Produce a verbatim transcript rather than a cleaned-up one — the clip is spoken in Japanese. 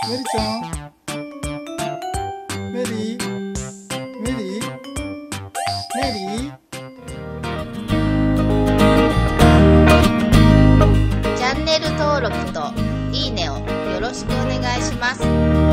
メリちゃん、メリー、メリー、メリー。 チャンネル登録といいねをよろしくお願いします。